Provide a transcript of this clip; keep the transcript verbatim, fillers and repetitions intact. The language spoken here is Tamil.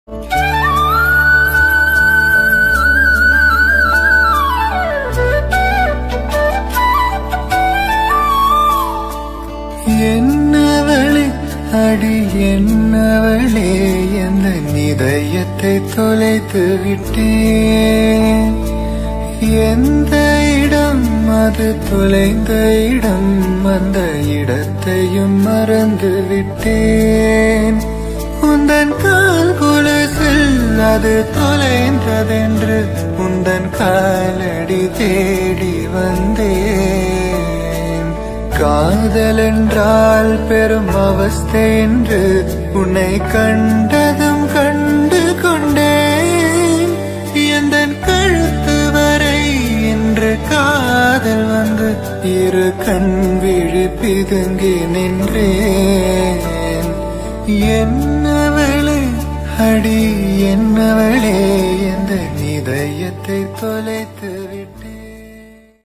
என்னவளே அடி என்னவளே எந்த இதயத்தை தொலைத்து விட்டேன். எந்த இடம் அது தொலைந்த இடம், அந்த இடத்தையும் மறந்து விட்டேன். உந்தன் கால் கொலுசில் அது தொலைந்ததென்று உந்தன் காலடி தேடி வந்தேன். காதல் என்றால் பெரும் அவஸ்தை என்று உன்னை கண்டதும் கண்டு கொண்டேன். எந்தன் கழுத்து வரை என்று காதல் வந்து இரு கண் விழி பிதுங்கி நின்றேன். என்னவளே அடி என்னவளே எந்த இதயத்தை தொலைத்து விட்டேன்.